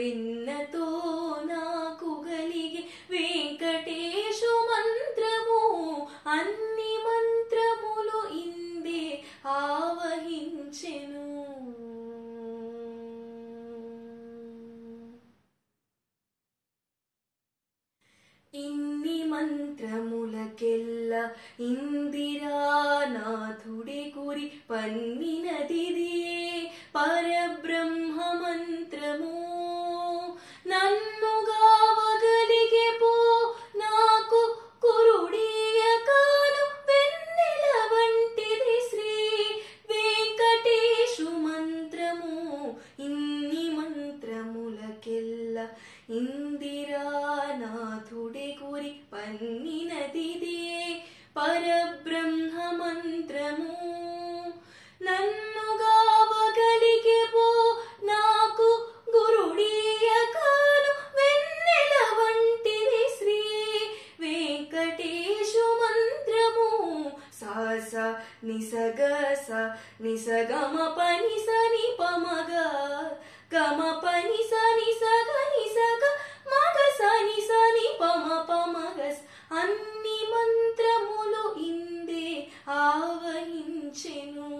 విన్నతో నాకు గలిగే వెంకటేశు మంత్రము అన్ని మంత్రములు ఇందే ఆవహించెను. ఇన్ని మంత్రములకెల్ల ఇందిరానాథుడే కురి పన్నినదిదియే పరబ్రహ్మ మంత్రము. నన్ను గావగలిగే పో నాకు కురుడియకాను వెన్నెల వంటిది శ్రీ వెంకటేశు మంత్రము. ఇన్ని మంత్రములకెల్ల ఇందిరానాథుడే కురి పన్నినదిదియే పరబ్రహ్మ మంత్రము. నన్ను గావగలిగే పో నాకు గురుడియకాను వెన్నెల వంటిది శ్రీ వెంకటేశు మంత్రము. సాస నిసగ స నిసగమ పని సని పమగ గమ పని సని సగ నిసగ మగ సని సని పమ పమగస్ అన్ని మంత్రములు ఇందే ఆవహించెను.